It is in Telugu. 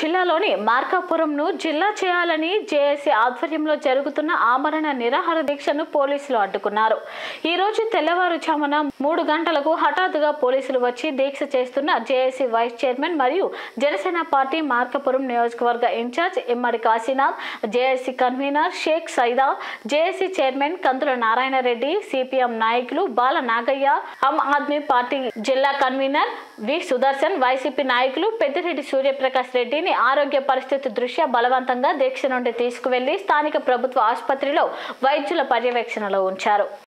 జిల్లాలోని మార్కాపురంను జిల్లా చేయాలని జేఏసీ ఆధ్వర్యంలో జరుగుతున్న ఆమరణ నిరాహార దీక్షను పోలీసులు అడ్డుకున్నారు. ఈ రోజు తెల్లవారుజామున 3 గంటలకు హఠాత్తుగా పోలీసులు వచ్చి దీక్ష చేస్తున్న జేఏసీ వైస్ చైర్మన్ మరియు జనసేన పార్టీ మార్కాపురం నియోజకవర్గ in-charge Immadi Kasinath, JAC convener Sheikh Saida, JAC chairman Kandula Narayana Reddy, CPM నాయకులు బాల నాగయ్య, ఆమ్ ఆద్మీ పార్టీ జిల్లా కన్వీనర్ వి సుదర్శన్, వైసీపీ నాయకులు పెద్దిరెడ్డి సూర్యప్రకాష్ రెడ్డిని ఆరోగ్య పరిస్థితి దృష్ట్యా బలవంతంగా దీక్ష నుండి తీసుకువెళ్లి స్థానిక ప్రభుత్వ ఆసుపత్రిలో వైద్యుల పర్యవేక్షణలో ఉంచారు.